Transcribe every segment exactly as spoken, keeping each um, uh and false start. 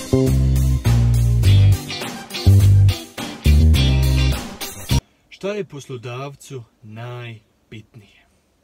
Šta je poslodavcu najbitnije?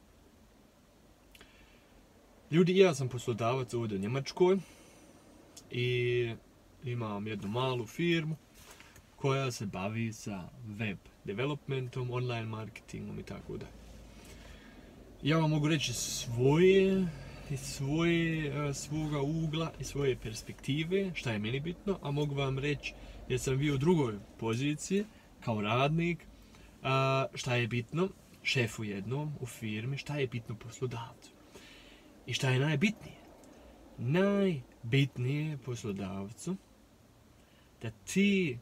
Ljudi, ja sam poslodavac ovdje u Njemačkoj i imam jednu malu firmu koja se bavi sa web developmentom, online marketingom i tako da. Ja vam mogu reći svoje, svoje, svoga ugla i svoje perspektive, šta je meni bitno, a mogu vam reći jer sam bio u drugoj poziciji kao radnik, a, šta je bitno šefu jednom u firmi, šta je bitno poslodavcu. I šta je najbitnije? Najbitnije je poslodavcu da ti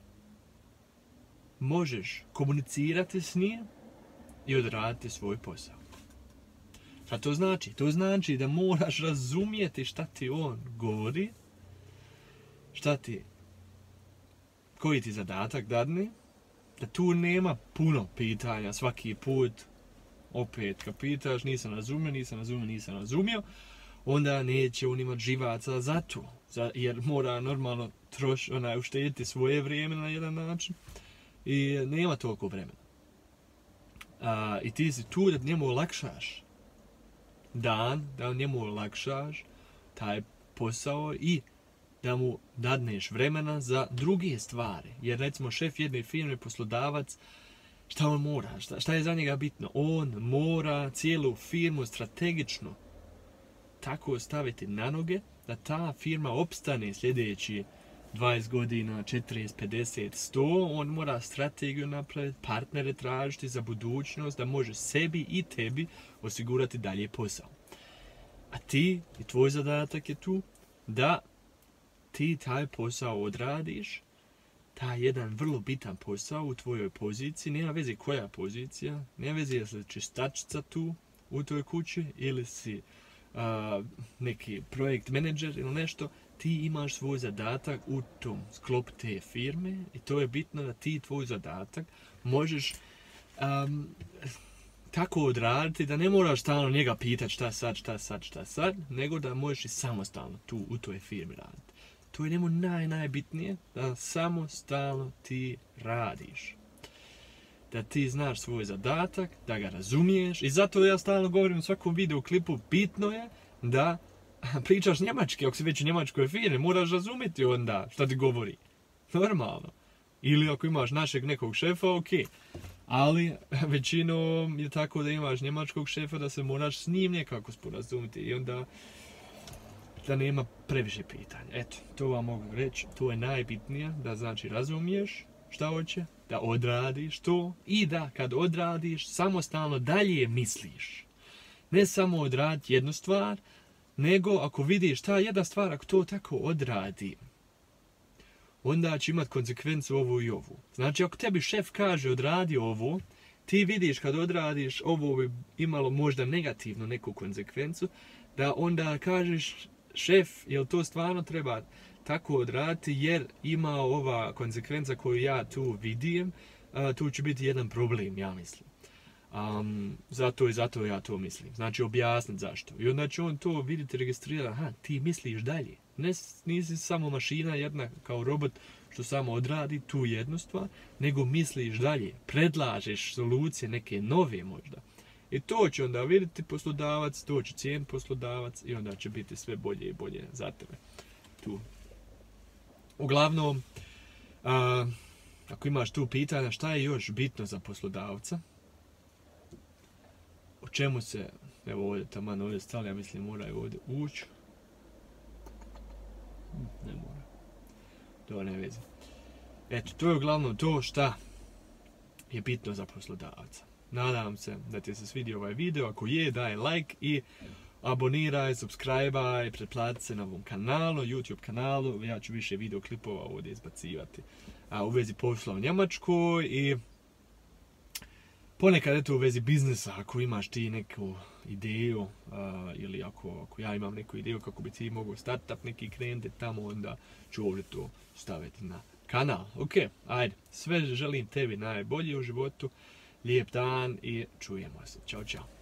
možeš komunicirati s njim i odraditi svoj posao. Šta to znači? To znači da moraš razumjeti šta ti on govori, šta ti, koji ti zadatak dadne, da tu nema puno pitanja svaki put, opet kad pitaš nisam razumio, nisam razumio, nisam razumio, onda neće on imati živaca za to, jer mora normalno troš, onaj, uštediti svoje vrijeme na jedan način i nema toliko vremena. A, I ti si tu da njemu olakšaš dan, da njemu olakšaš taj posao i da mu dadneš vremena za druge stvari. Jer recimo šef jedne firme, poslodavac, šta on mora? Šta, šta je za njega bitno? On mora cijelu firmu strategično tako staviti na noge da ta firma opstane sljedeći dvadeset godina, četrdeset, pedeset, sto. On mora strategiju napraviti, partnere tražiti za budućnost, da može sebi i tebi osigurati dalje posao. A ti i tvoj zadatak je tu da ti taj posao odradiš, taj jedan vrlo bitan posao u tvojoj poziciji, nema veze koja pozicija, nema veze jesi li čistačica tu u toj kući ili si uh, neki projekt menadžer ili nešto, ti imaš svoj zadatak u tom sklopu te firme i to je bitno da ti tvoj zadatak možeš um, tako odraditi da ne moraš stalno njega pitati šta sad, šta sad, šta sad, nego da možeš i samostalno tu u toj firmi raditi. To je njemu naj, najbitnije, da samostalno ti radiš. Da ti znaš svoj zadatak, da ga razumiješ i zato ja stalno govorim u svakom videoklipu, bitno je da pričaš njemački, ako si već u njemačkoj firmi, moraš razumjeti onda šta ti govori. Normalno. Ili ako imaš našeg nekog šefa, ok. Ali većinom je tako da imaš njemačkog šefa da se moraš s njim nekako sporazumiti i onda da nema previše pitanja. Eto, to vam mogu reći, to je najbitnije, da znači razumiješ šta hoće, da odradiš to i da kad odradiš samostalno dalje misliš. Ne samo odraditi jednu stvar, nego ako vidiš ta jedna stvar, ako to tako odradi, onda će imat konsekvencu ovu i ovu. Znači, ako tebi šef kaže odradi ovo, ti vidiš kad odradiš ovo bi imalo možda negativnu neku konsekvencu, da onda kažeš šef, jel to stvarno treba tako odraditi jer ima ova konsekvenca koju ja tu vidim, a, tu će biti jedan problem, ja mislim. Um, zato i zato ja to mislim. Znači objasniti zašto. I onda će on to vidjeti, registrirati, aha, ti misliš dalje. Ne, nisi samo mašina jedna kao robot što samo odradi tu jednu stvar, nego misliš dalje, predlažeš solucije neke nove možda. I to će onda vidjeti poslodavac, to će cijeniti poslodavac i onda će biti sve bolje i bolje za tebe. Tu. Uglavnom, a, ako imaš tu pitanja šta je još bitno za poslodavca, o čemu se, evo ovdje taman ovdje stali, ja mislim moraju ovdje ući. Ne mora. To ne veze. Eto, to je uglavnom to šta je bitno za poslodavca. Nadam se da ti se svidio ovaj video, ako je daj like i aboniraj, subscribe-aj, pretplati se na ovom kanalu, YouTube kanalu, ja ću više videoklipova ovdje izbacivati a, u vezi posla u Njemačkoj i ponekad eto u vezi biznesa, ako imaš ti neku ideju a, ili ako, ako ja imam neku ideju kako bi ti mogao startup neki krenuti tamo, onda ću ovdje to staviti na kanal. Ok, ajde, sve želim tebi najbolje u životu, lijep dan i čujemo se. Ćao, čao.